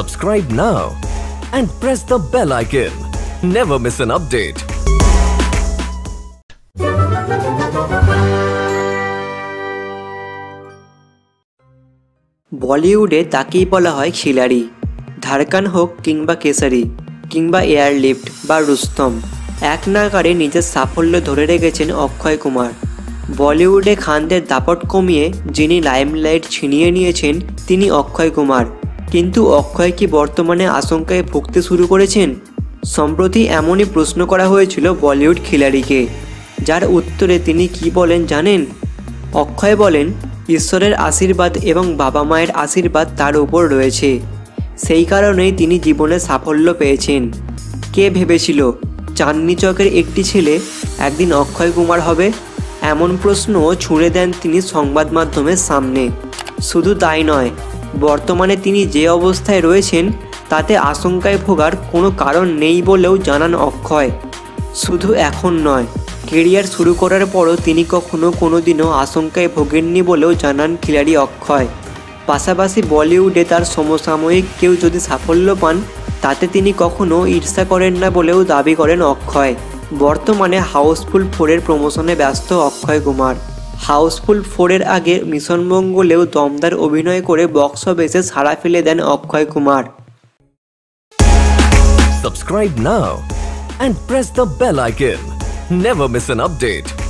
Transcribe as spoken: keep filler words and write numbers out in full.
Subscribe now and press the bell icon. Never miss an update. বলিউডে তাকেই বলা হয় খিলাড়ি। ধারকান হোক কিংবা কেসারি কিংবা এয়ারলিফট বা রুস্তম, এক নাগারে নিজের সাফল্য ধরে রেখেছেন অক্ষয় কুমার। বলিউডে খানদের দাপট কমিয়ে যিনি লাইমলাইট ছিনিয়ে নিয়েছেন তিনি অক্ষয় কুমার। কিন্তু অক্ষয় কি বর্তমানে আশঙ্কায় ভুগতে শুরু করেছেন? সম্প্রতি এমনই প্রশ্ন করা হয়েছিল বলিউড খিলাড়িকে, যার উত্তরে তিনি কি বলেন জানেন? অক্ষয় বলেন, ঈশ্বরের আশীর্বাদ এবং বাবা মায়ের আশীর্বাদ তার উপর রয়েছে, সেই কারণেই তিনি জীবনে সাফল্য পেয়েছেন। কে ভেবেছিল চাঁদনি চকের একটি ছেলে একদিন অক্ষয় কুমার হবে? এমন প্রশ্ন ছুঁড়ে দেন তিনি সংবাদ মাধ্যমের সামনে। শুধু তাই নয়, বর্তমানে তিনি যে অবস্থায় রয়েছেন তাতে আশঙ্কায় ভোগার কোনো কারণ নেই বলেও জানান অক্ষয়। শুধু এখন নয়, কেরিয়ার শুরু করার পরও তিনি কখনো কোনো দিনও আশঙ্কায় ভোগেননি বলেও জানান খিলাড়ি অক্ষয়। পাশাপাশি বলিউডে তার সমসাময়িক কেউ যদি সাফল্য পান তাতে তিনি কখনো ঈর্ষা করেন না বলেও দাবি করেন অক্ষয়। বর্তমানে হাউসফুল ফোরের প্রমোশনে ব্যস্ত অক্ষয় কুমার। হাউসফুল ফোরের আগে মিশন মঙ্গলেও দমদার অভিনয় করে বক্স অফিসে সাড়া ফেলে দেন Akshay Kumar. Subscribe now and press the bell icon. Never miss an update.